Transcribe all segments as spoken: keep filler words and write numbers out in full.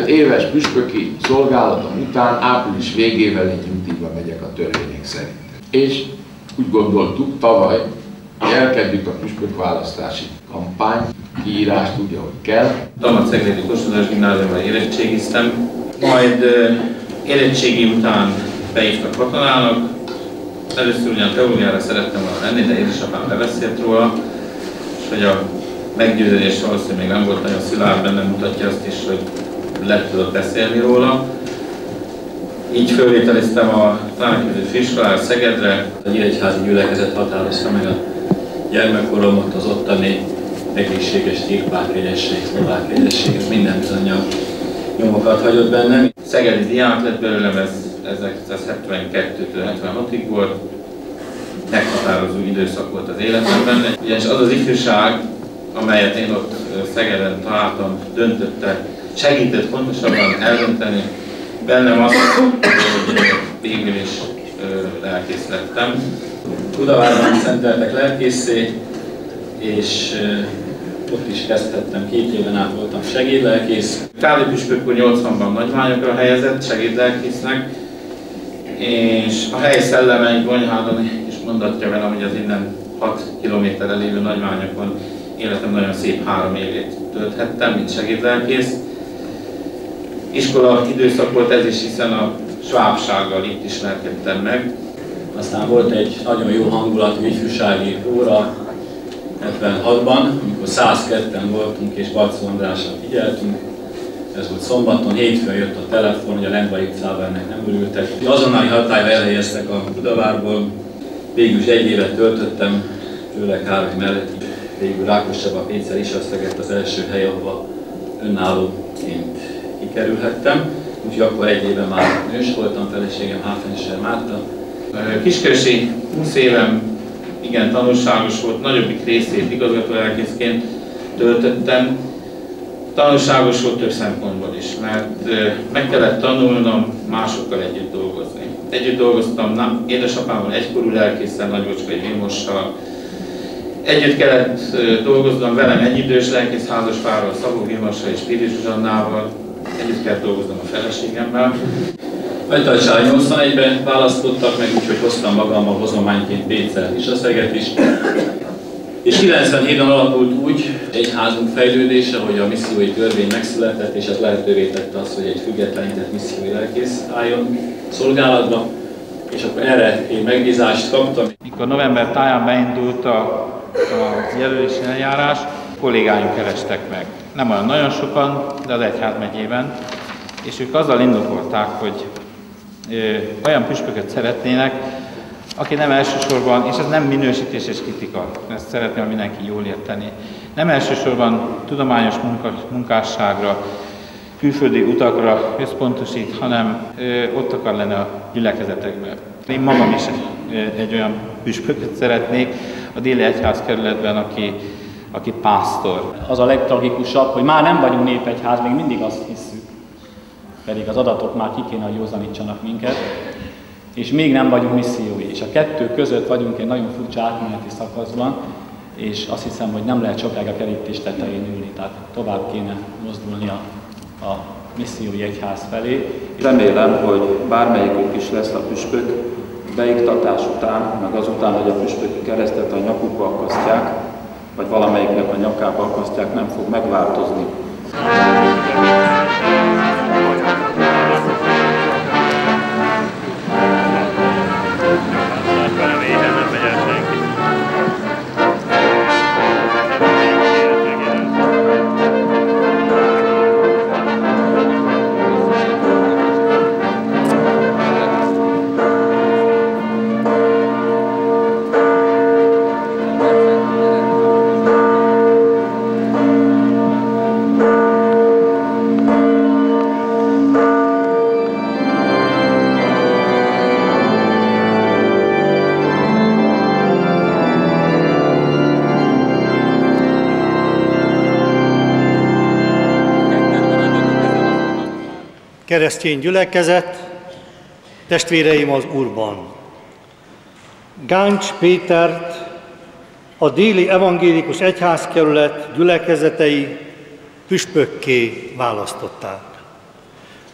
éves püspöki szolgálatom után április végével én nyugdíjba megyek a törvények szerint. És úgy gondoltuk tavaly, hogy elkezdjük a püspökválasztási kampány, kiírást úgy, ahogy kell. Tamadszeglédi Kossuth Gimnáziumban érettségiztem, majd érettségi után beívtak katonának. Először ugyan teóriára szerettem volna menni, de édesapám lebeszélt róla, és hogy a meggyőződés valószínűleg még nem volt nagyon szilárd benne, mutatja azt is, hogy le tudott beszélni róla. Így fölvételiztem a Tanárképző Főiskolára Szegedre. A nyíregyházi gyülekezet határozta meg a gyermekkoromat, az ottani egészséges írpák jegyesség, szlovák jegyesség, ez minden bizonnyal nyomokat hagyott bennem. Szegedi diák lett belőlem, ez ezerkilencszázhetvenkettőtől hetvenhatig volt. Meghatározó időszak volt az életemben. Ugyanis az az ifjúság, amelyet én ott Szegeden találtam, döntötte, segített pontosabban eldönteni bennem azt, hogy végül is lelkész lettem. Budavárban szenteltek lelkészé, és ott is kezdhettem, két éven át voltam segédlelkész. Káli püspök úr nyolcvanban nagyványokra helyezett segédlelkésznek, és a hely szelleme egy Bonyhádon is mondatja velem, hogy az innen hat kilométerre lévő nagyványokon életem nagyon szép három évét tölthettem, mint segédlelkész. Iskola időszak volt ez is, hiszen a svábsággal itt ismerkedtem meg. Aztán volt egy nagyon jó hangulatú ifjúsági óra hetvenhatban, amikor százketten voltunk és Balczó Andrással figyeltünk. Ez volt szombaton, hétfőn jött a telefon, hogy a Lendvai utcában ennek nem örültek. Azonnali hatályba elhelyeztek a Budavárból. Végül is egy évet töltöttem, Főleg Károly mellett. Végül Rákos Csaba Pécel is azt az első hely, ahova önállóként kikerülhettem. Úgyhogy akkor egy éven már nős voltam, feleségem Háfenser Márta. Kiskörösi húsz évem igen tanulságos volt, nagyobbik részét igazgatólelkészként töltöttem. Tanulságos volt több szempontból is, mert meg kellett tanulnom másokkal együtt dolgozni. Együtt dolgoztam na, édesapámmal, egykorú lelkésszel, Nagybocskai Vilmossal. Együtt kellett dolgoznom velem egyidős lelkész házaspárral, Szabó Vilmossal és Piris Zsannával. Együtt kellett dolgoznom a feleségemmel. Nagytarcsára nyolcvanegyben választottak meg, úgyhogy hoztam magammal hozományként Pécel is a Szeget is. És kilencvenhétben alakult úgy egyházunk fejlődése, hogy a missziói törvény megszületett, és ez lehetővé tette azt, hogy egy függetlenített missziói lelkész álljon szolgálatba. És akkor erre én megbízást kaptam. Mikor november táján beindult a, a jelölési eljárás, kollégáink kerestek meg. Nem olyan nagyon sokan, de az egyházmegyében. És ők azzal indokolták, hogy ö, olyan püspököt szeretnének, aki nem elsősorban, és ez nem minősítés és kritika, ezt szeretném mindenki jól érteni, nem elsősorban tudományos munka, munkásságra, külföldi utakra összpontosít, hanem ö, ott akar lenni a gyülekezetekben. Én magam is egy, egy olyan püspököt szeretnék a déli egyházkerületben, aki, aki pásztor. Az a legtragikusabb, hogy már nem vagyunk népegyház, még mindig azt hiszük, pedig az adatok már ki kéne, hogy józanítsanak minket, és még nem vagyunk missziói. És a kettő között vagyunk egy nagyon furcsa átmeneti szakaszban, és azt hiszem, hogy nem lehet sokáig a kerítés tetején ülni, tehát tovább kéne mozdulni a, a missziói egyház felé. Remélem, hogy bármelyikük is lesz a püspök, beiktatás után, meg azután, hogy a püspöki keresztet a nyakukba akasztják, vagy valamelyiknek a nyakába akasztják, nem fog megváltozni. Keresztény gyülekezet, testvéreim az Úrban! Gáncs Pétert a déli evangélikus egyházkerület gyülekezetei püspökké választották.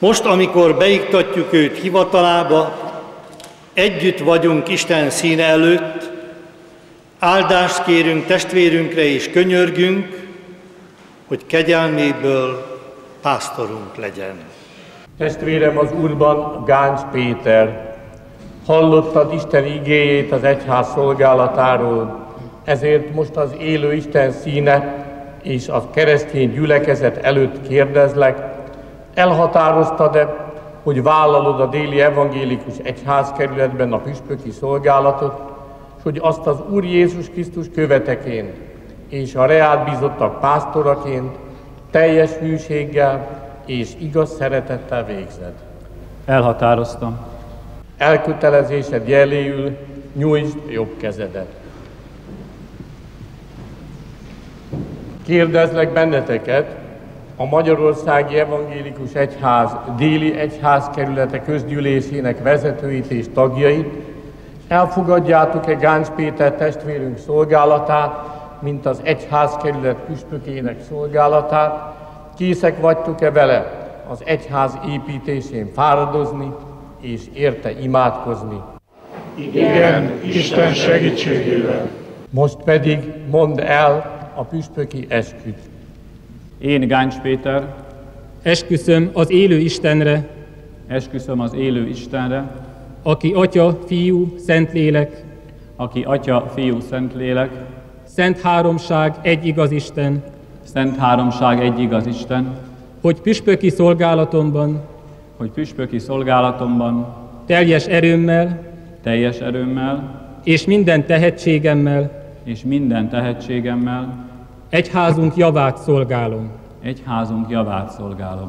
Most, amikor beiktatjuk őt hivatalába, együtt vagyunk Isten színe előtt, áldást kérünk testvérünkre és könyörgünk, hogy kegyelméből pásztorunk legyen. Testvérem az Úrban, Gáncs Péter, hallottad Isten igéjét az egyház szolgálatáról, ezért most az élő Isten színe és a keresztény gyülekezet előtt kérdezlek, elhatároztad-e, hogy vállalod a déli evangélikus egyházkerületben a püspöki szolgálatot, és hogy azt az Úr Jézus Krisztus követeként és a reád bízottak pásztoraként teljes hűséggel és igaz szeretettel végzed? Elhatároztam. Elkötelezésed jeléül nyújtsd jobb kezedet. Kérdezlek benneteket, a Magyarországi Evangélikus Egyház déli egyházkerülete közgyűlésének vezetőit és tagjait, elfogadjátok-e Gáncs Péter testvérünk szolgálatát, mint az egyházkerület püspökének szolgálatát, készek vagytok-e vele az egyház építésén fáradozni és érte imádkozni? Igen, Isten segítségével. Most pedig mondd el a püspöki esküt. Én, Gáncs Péter, esküszöm az élő Istenre, esküszöm az élő Istenre, aki Atya, Fiú, Szentlélek, aki Atya, Fiú, Szentlélek, Szent Háromság, egy igaz Isten, Szent Háromság, egy igaz Isten, hogy püspöki szolgálatomban, hogy püspöki szolgálatomban teljes erőmmel, teljes erőmmel és minden tehetségemmel, és minden tehetségemmel egyházunk javát szolgálom. Egyházunk javát szolgálom.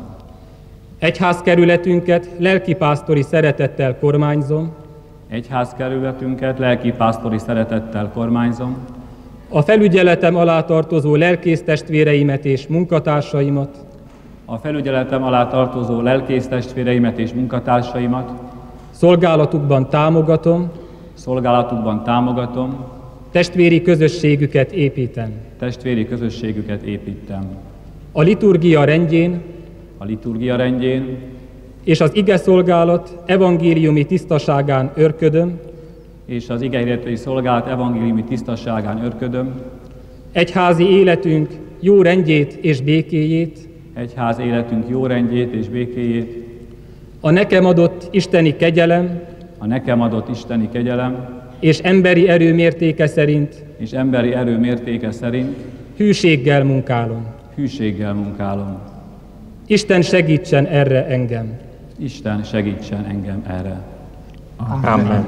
Egyházkerületünket lelkipásztori szeretettel kormányzom. Egyházkerületünket lelkipásztori szeretettel kormányzom. A felügyeletem alá tartozó lelkésztestvéreimet és munkatársaimat. A felügyeletem alá tartozó lelkésztestvéreimet és munkatársaimat. Szolgálatukban támogatom. Szolgálatukban támogatom. Testvéri közösségüket építem. Testvéri közösségüket építem. A liturgia rendjén, a liturgia rendjén és az ige szolgálat evangéliumi tisztaságán örködöm, és az igehirdetői szolgálat evangéliumi tisztaságán örködöm. Egyházi életünk jó rendjét és békéjét, egyház életünk jó rendjét és békéjét, a nekem adott isteni kegyelem, a nekem adott isteni kegyelem, és emberi erő mértéke szerint, és emberi erő mértéke szerint hűséggel munkálom. Hűséggel munkálom. Isten segítsen erre engem. Isten segítsen engem erre. Amen. Amen.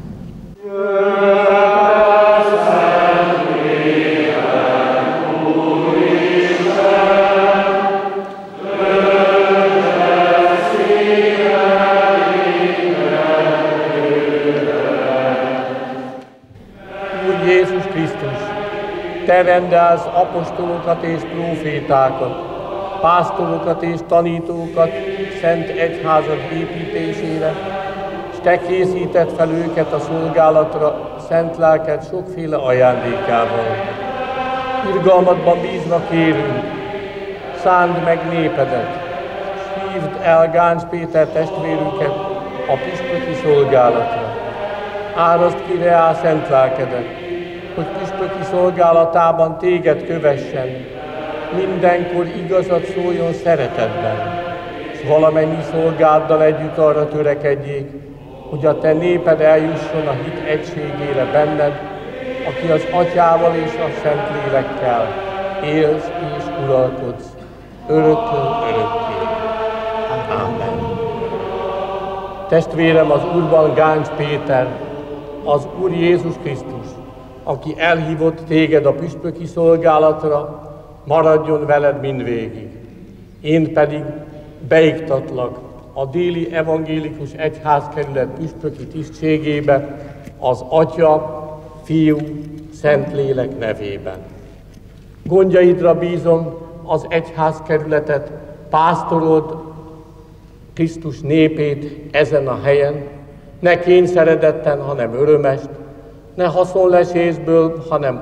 Úr Jézus Krisztus, Te rendelsz apostolokat és prófétákat, pásztorokat és tanítókat szent egyházad építésére, és Te készíted fel őket a szolgálatra szent lelked sokféle ajándékával. Irgalmadban bízva kérünk, szánd meg népedet, és hívd el Gáncs Péter testvérünket a püspöki szolgálatra. Árasd ki reá szent lelkedet, hogy püspöki szolgálatában téged kövessen, mindenkor igazat szóljon szeretetben, és valamennyi szolgáddal együtt arra törekedjék, hogy a te néped eljusson a hit egységére benned, aki az Atyával és a Szentlélekkel élsz és uralkodsz, öröktől örökké. Amen. Testvérem az Úrban Gáncs Péter, az Úr Jézus Krisztus, aki elhívott téged a püspöki szolgálatra, maradjon veled mindvégig. Én pedig beiktatlak a déli evangélikus egyházkerület püspöki tisztségébe az Atya, Fiú, Szentlélek nevében. Gondjaidra bízom az egyházkerületet, pásztorod, Krisztus népét ezen a helyen, ne kényszeredetten, hanem örömest, ne haszonlesésből, hanem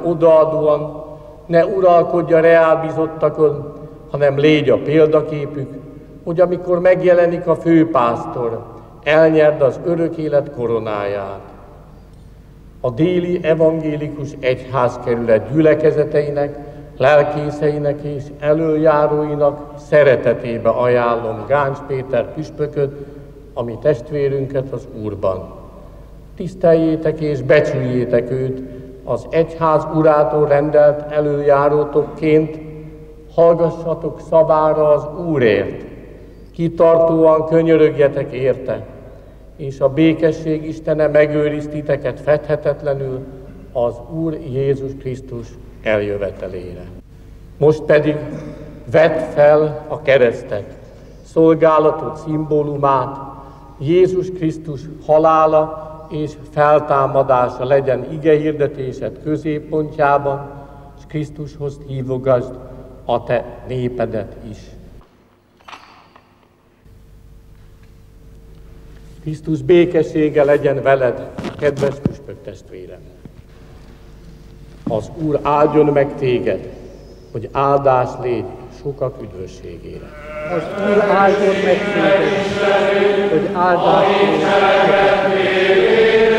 odaadóan, ne uralkodj a reálbizottakon, hanem légy a példaképük, hogy amikor megjelenik a főpásztor, elnyerd az örök élet koronáját. A déli evangélikus egyházkerület gyülekezeteinek, lelkészeinek és elöljáróinak szeretetébe ajánlom Gáncs Péter püspököt, a mi testvérünket az Úrban. Tiszteljétek és becsüljétek őt az egyház urától rendelt elöljárótokként, hallgassatok szavára az Úrért, kitartóan könyörögjetek érte, és a békesség Istene megőriz titeket fedhetetlenül az Úr Jézus Krisztus eljövetelére. Most pedig vedd fel a keresztet, szolgálatot szimbólumát, Jézus Krisztus halála és feltámadása legyen igehirdetésed középpontjában, és Krisztushoz hívogasd a te népedet is. Krisztus békessége legyen veled, kedves püspök testvérem! Az Úr áldjon meg téged, hogy áldás légy sokak üdvösségére. Az Úr áldjon meg téged, hogy áldás légy sokak üdvösségére.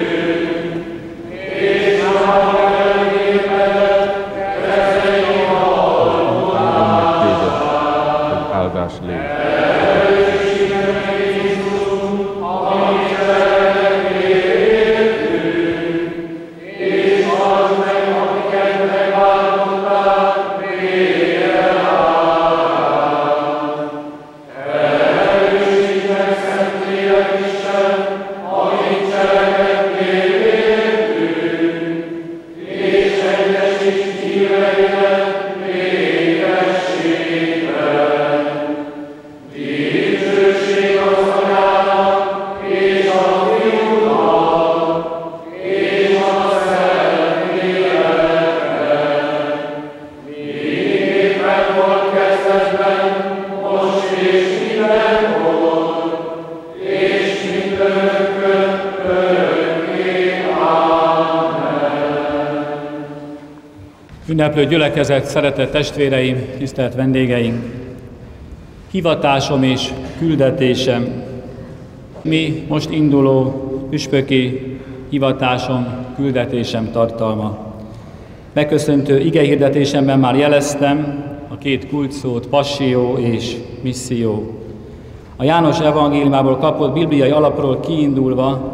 Áldás légy. Ünneplő gyülekezet, szeretett testvéreim, tisztelt vendégeink! Hivatásom és küldetésem, mi most induló püspöki hivatásom, küldetésem tartalma. Megköszöntő igehirdetésemben már jeleztem a két kulcsszót, passzió és misszió. A János evangéliumából kapott bibliai alapról kiindulva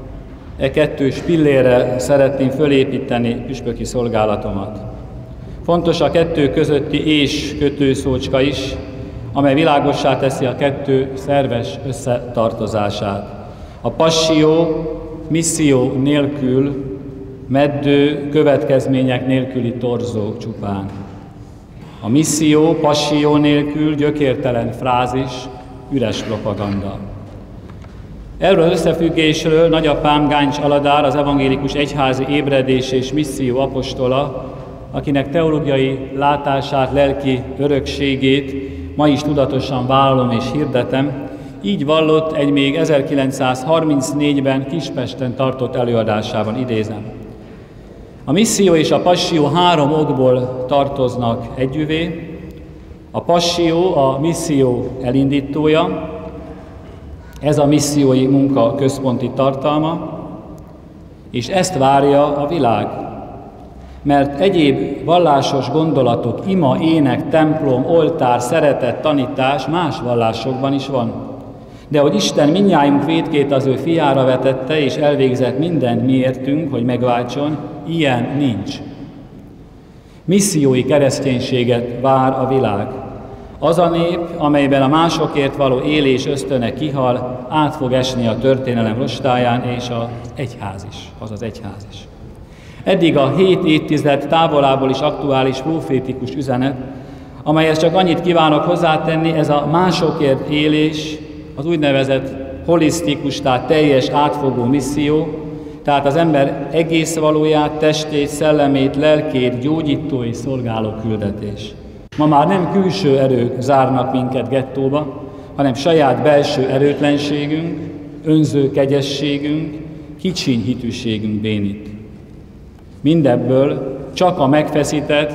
e kettős pillérre szeretném fölépíteni püspöki szolgálatomat. Fontos a kettő közötti és kötőszócska is, amely világossá teszi a kettő szerves összetartozását. A passzió misszió nélkül, meddő következmények nélküli torzó csupán. A misszió passzió nélkül gyökértelen frázis, üres propaganda. Erről az összefüggésről nagyapám Gáncs Aladár, az evangélikus egyházi ébredés és misszió apostola, akinek teológiai látását, lelki örökségét ma is tudatosan vállalom és hirdetem, így vallott egy még ezerkilencszázharmincnégyben Kispesten tartott előadásában, idézem. A misszió és a passzió három okból tartoznak együvé. A passzió a misszió elindítója, ez a missziói munka központi tartalma, és ezt várja a világ. Mert egyéb vallásos gondolatok, ima, ének, templom, oltár, szeretet, tanítás más vallásokban is van. De hogy Isten mindnyájunk vétkét az ő fiára vetette, és elvégzett mindent miértünk, hogy megváltson, ilyen nincs. Missziói kereszténységet vár a világ. Az a nép, amelyben a másokért való élés ösztöne kihal, át fog esni a történelem rostáján, és az egyház is, az az egyház is. Eddig a hét évtized távolából is aktuális profétikus üzenet, amelyhez csak annyit kívánok hozzátenni, ez a másokért élés, az úgynevezett holisztikus, tehát teljes átfogó misszió, tehát az ember egész valóját, testét, szellemét, lelkét gyógyító és szolgáló küldetés. Ma már nem külső erők zárnak minket gettóba, hanem saját belső erőtlenségünk, önző kegyességünk, kicsiny hitűségünk bénít. Mindebből csak a megfeszített,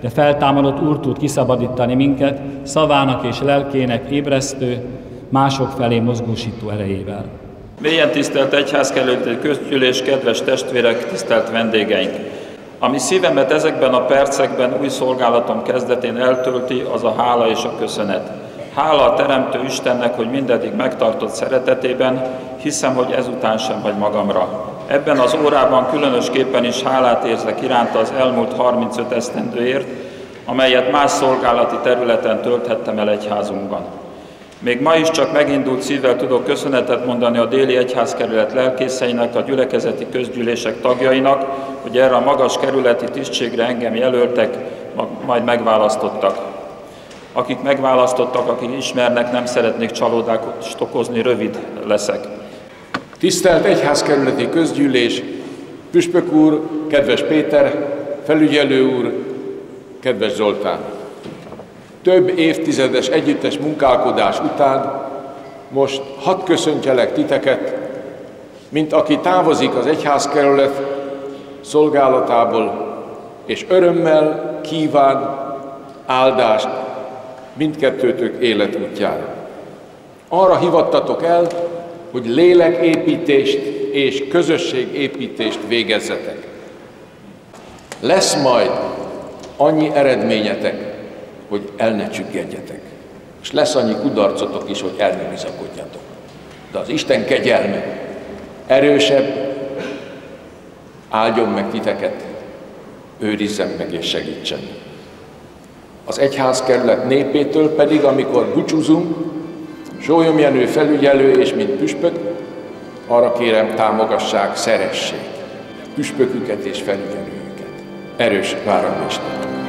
de feltámadott Úr tud kiszabadítani minket szavának és lelkének ébresztő, mások felé mozgósító erejével. Mélyen tisztelt egyházkerületi közgyűlés, kedves testvérek, tisztelt vendégeink! Ami szívemet ezekben a percekben új szolgálatom kezdetén eltölti, az a hála és a köszönet. Hála a Teremtő Istennek, hogy mindeddig megtartott szeretetében, hiszem, hogy ezután sem hagy magamra. Ebben az órában különösképpen is hálát érzek iránta az elmúlt harmincöt esztendőért, amelyet más szolgálati területen tölthettem el egyházunkban. Még ma is csak megindult szívvel tudok köszönetet mondani a déli egyházkerület lelkészeinek, a gyülekezeti közgyűlések tagjainak, hogy erre a magas kerületi tisztségre engem jelöltek, majd megválasztottak. Akik megválasztottak, akik ismernek, nem szeretnék csalódást okozni, rövid leszek. Tisztelt egyházkerületi közgyűlés, püspök úr, kedves Péter, felügyelő úr, kedves Zoltán! Több évtizedes együttes munkálkodás után most hadd köszöntjelek titeket, mint aki távozik az egyházkerület szolgálatából, és örömmel kíván áldást mindkettőtök életútjára. Arra hivattatok el, hogy léleképítést és közösségépítést végezzetek. Lesz majd annyi eredményetek, hogy el ne csüggedjetek. És lesz annyi kudarcotok is, hogy el ne bizakodjatok. De az Isten kegyelme erősebb, áldjon meg titeket, őrizzen meg és segítsen. Az egyházkerület népétől pedig, amikor búcsúzunk, Sólyom Jenő felügyelő és mint püspök, arra kérem, támogassák, szeressék püspöküket és felügyelőjüket. Erős váramisten!